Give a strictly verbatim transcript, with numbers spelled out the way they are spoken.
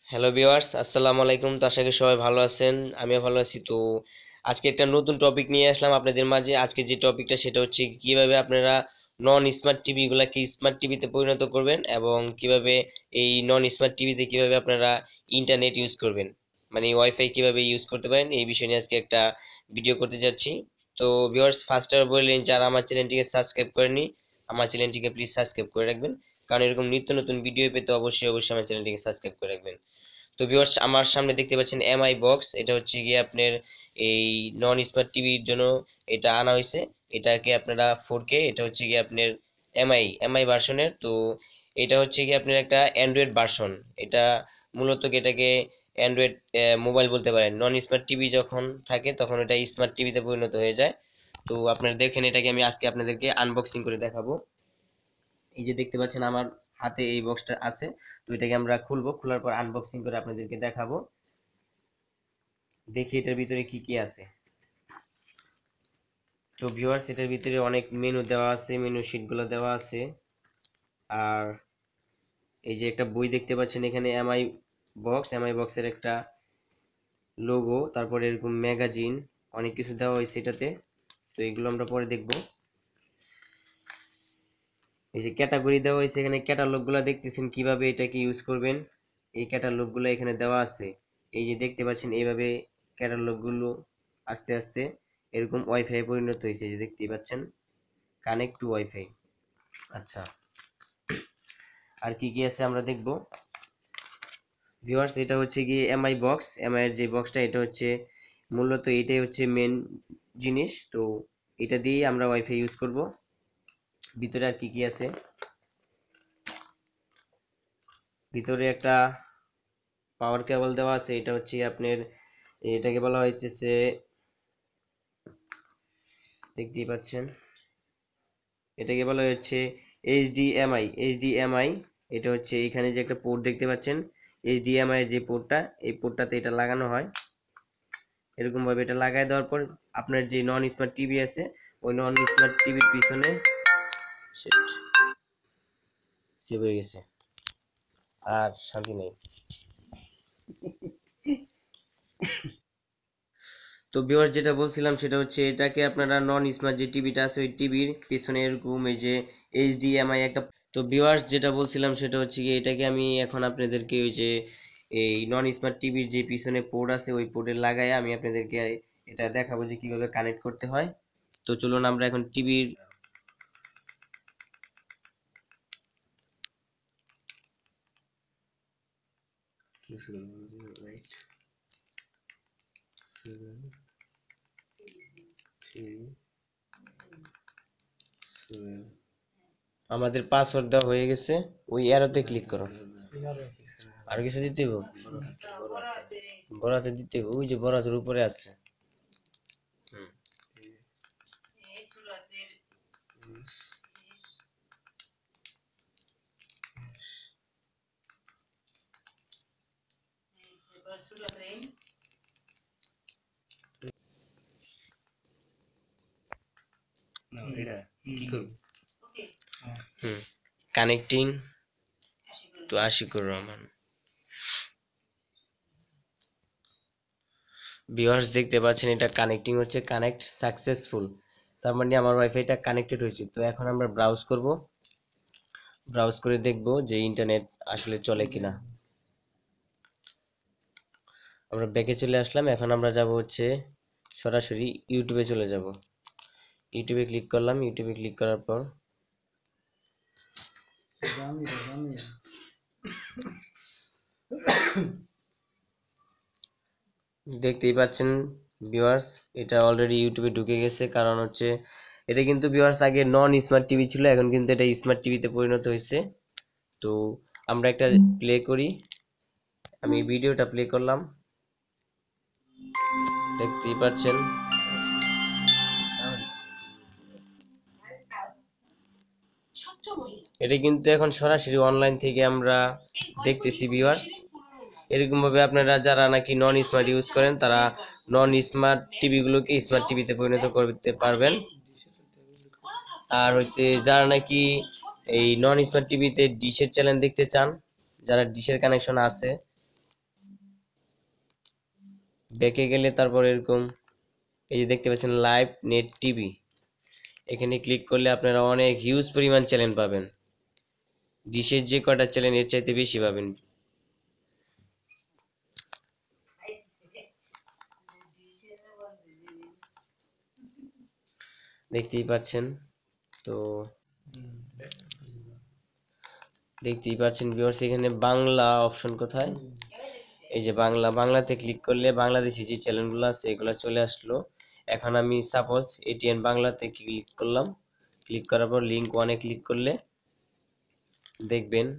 Hello viewers, আসসালামু আলাইকুম। তো আশা করি সবাই ভালো আছেন, আমিও ভালো আছি। তো আজকে একটা নতুন টপিক নিয়ে আসলাম আপনাদের মাঝে। আজকে যে টপিকটা সেটা হচ্ছে কিভাবে আপনারা নন স্মার্ট টিভি গুলাকে স্মার্ট টিভিতে পরিণত করবেন এবং কিভাবে এই নন স্মার্ট টিভিতে কিভাবে আপনারা ইন্টারনেট ইউজ করবেন, মানে ওয়াইফাই কিভাবে ইউজ করতে পারেন এই বিষয় নিয়ে আজকে একটা ভিডিও করতে যাচ্ছি। তো ভিউয়ার্স, ফার্স্ট আর বললেন যারা আমার চ্যানেলটিকে সাবস্ক্রাইব করেনি, আমার চ্যানেলটিকে প্লিজ সাবস্ক্রাইব করে রাখবেন, কারণ এরকম নিত্য নতুন ভিডিও পেতে অবশ্যই অবশ্যই আমার চ্যানেলটিকে সাবস্ক্রাইব করে রাখবেন। তো ভিউয়ার্স, আমার সামনে দেখতে পাচ্ছেন এমআই বক্স। এটা হচ্ছে গিয়ে আপনার এই নন স্মার্ট টিভির জন্য এটা আনা হয়েছে। এটাকে আপনারা ফোর কে, এটা হচ্ছে গিয়ে আপনার এমআই এমআই ভার্সনের। তো এটা হচ্ছে গিয়ে আপনার একটা অ্যান্ড্রয়েড ভার্সন। এটা মূলত এটাকে অ্যান্ড্রয়েড মোবাইল বলতে পারেন। নন স্মার্ট টিভি যখন থাকে তখন এটা স্মার্ট টিভিতে পরিণত হয়ে যায়। তো আপনারা দেখেন, এটাকে আমি আজকে আপনাদেরকে আনবক্সিং করে দেখাবো। এই যে দেখতে পাচ্ছেন আমার হাতে এই বক্সটা আছে। তো এটাকে আমরা খুলবো, খোলার পর আনবক্সিং করে আপনাদেরকে দেখাবো। দেখি এটার ভিতরে কি কি আছে। তো ভিউয়ার্স, এটার ভিতরে অনেক মেনু দেওয়া আছে, মেনু শিটগুলো দেওয়া আছে। আর এই যে একটা বই দেখতে পাচ্ছেন এখানে, এমআই বক্স, এমআই বক্সের একটা লোগো, তারপরে এরকম ম্যাগাজিন, অনেক কিছু দেওয়া হয়েছে এটাতে। তো এগুলো আমরা পরে দেখব। এই যে ক্যাটাগরি দেওয়া হয়েছে এখানে, ক্যাটালগ গুলো দেখতেছেন কিভাবে এটাকে ইউজ করবেন, এই ক্যাটালগ গুলো এখানে দেওয়া আছে। এই যে দেখতে পাচ্ছেন এইভাবে ক্যাটালগ গুলো আস্তে আস্তে এরকম ওয়াইফাই পরিণত হয়েছে, যে দেখতেই পাচ্ছেন কানেক্ট টু ওয়াইফাই। আচ্ছা, আর কি কি আছে আমরা দেখব। ভিউয়ার্স, এটা হচ্ছে গিয়ে এমআই বক্স, এমআই এর যে বক্সটা, এটা হচ্ছে মূলত এটাই হচ্ছে মেন জিনিস। তো এটা দিয়ে আমরা ওয়াইফাই ইউজ করব। ভিতরে আর কি কি আছে, ভিতরে একটা পাওয়ার কেবল দেওয়া আছে। এটা হচ্ছে আপনার, এটাকে বলা হয়েছে, দেখতেই পাচ্ছেন, এটাকে বলা হচ্ছে এইচডিএমআই। এইচডিএমআই এটা হচ্ছে এখানে যে একটা পোর্ট দেখতে পাচ্ছেন, এইচডিএমআই এর যে পোর্টটা, এই পোর্টটাতে এটা লাগানো হয়। এরকম ভাবে এটা লাগাই দেওয়ার পর আপনার যে নন স্মার্ট টিভি আছে, ওই নন স্মার্ট টিভির পিছনে সেভ হয়ে গেছে, আর শান্তি নেই। তো ভিউয়ার্স, যেটা বলছিলাম সেটা হচ্ছে এটাকে আপনারা নন স্মার্ট যে টিভিটা আছে ওই টিভির পিছনে এরকম এই যে এইচডিএমআই একটা। তো ভিউয়ার্স, যেটা বলছিলাম সেটা হচ্ছে কি, এটাকে আমি এখন আপনাদেরকে ওই যে এই নন স্মার্ট টিভির যে পিছনে পোর্ট আছে ওই পোর্টে লাগাই আমি আপনাদেরকে এটা দেখাবো যে কিভাবে কানেক্ট করতে হয়। তো চলুন আমরা এখন টিভির, আমাদের পাসওয়ার্ড দেওয়া হয়ে গেছে, ওই অ্যারোতে ক্লিক করো। আর কিছু দিতে হবে? বড়াতে দিতে হবে, ওই যে বড়াতের উপরে আছে। হুম। কি করব? হুম, connecting to Ashikur Rahman. Viewers, দেখতে পাচ্ছেন এটা কানেক্টিং হচ্ছে, কানেক্ট সাকসেসফুল, তার মানে আমার ওয়াইফাইটা কানেক্টেড হয়েছে। তো এখন আমরা ব্রাউজ করব, ব্রাউজ করে দেখব যে ইন্টারনেট আসলে চলে কিনা। আমরা ব্যাকে চলে আসলাম, এখন আমরা যাব হচ্ছে সরাসরি ইউটিউবে চলে যাব। ইউটিউবে ক্লিক করলাম, ইউটিউবে ক্লিক করার পর দেখতেই পাচ্ছেন ভিউয়ার্স, এটা অলরেডি ইউটিউবে ঢুকে গেছে। কারণ হচ্ছে এটা কিন্তু ভিউয়ার্স আগে নন স্মার্ট টিভি ছিল, এখন কিন্তু এটা স্মার্ট টিভিতে পরিণত হয়েছে। তো আমরা একটা প্লে করি, আমি ভিডিওটা প্লে করলাম, দেখতেই পাচ্ছেন। এটা কিন্তু এখন সরাসরি অনলাইন থেকে আমরা দেখতেছি ভিউয়ার্স। এরকম ভাবে আপনারা যারা নাকি নন স্মার্ট ইউজ করেন তারা নন স্মার্ট টিভি গুলোকে স্মার্ট টিভিতে পরিণত করতে পারবেন। আর হচ্ছে যারা নাকি এই নন স্মার্ট টিভিতে ডিশের চ্যানেল দেখতে চান, যারা ডিশের কানেকশন আছে ব্যাকে গেলে তারপর এরকম এই যে দেখতে পাচ্ছেন লাইভ নেট টিভি, এখানে ক্লিক করলে আপনারা অনেক হিউজ পরিমাণ চ্যানেল পাবেন। ডিশের যে কটা চ্যানেল এর চাইতে বেশি পাবেন। দেখতেই পাচ্ছেন, তো দেখতেই পাচ্ছেন ভিউয়ার্স, এখানে বাংলা অপশন কোথায়, এই যে বাংলা, বাংলাতে ক্লিক করলে বাংলাদেশি যে চ্যানেলগুলো আছে এগুলো চলে আসলো। এখন আমি সাপোজ এটিএন বাংলাতে ক্লিক করলাম, ক্লিক করার পর লিঙ্ক ওয়ানে ক্লিক করলে দেখবেন